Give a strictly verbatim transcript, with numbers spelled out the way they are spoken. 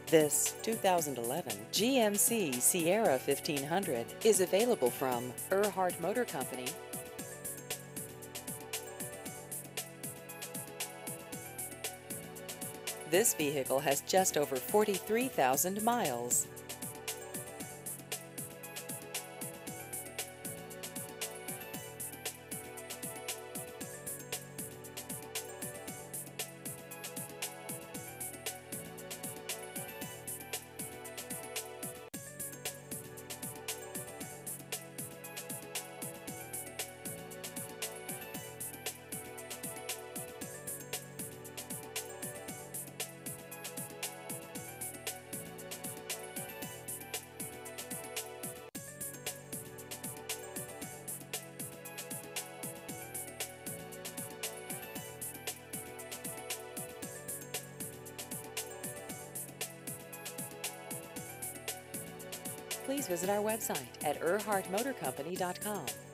This two thousand eleven G M C Sierra fifteen hundred is available from Ehrhardt Motor Company. This vehicle has just over forty-three thousand miles. Please visit our website at ehrhardt motor company dot com.